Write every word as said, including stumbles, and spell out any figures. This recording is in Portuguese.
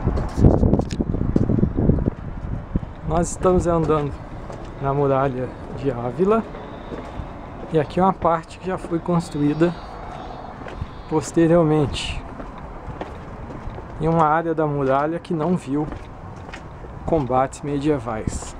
Nós estamos andando na muralha de Ávila. E aqui é uma parte que já foi construída posteriormente. Em uma área da muralha que não viu combates medievais.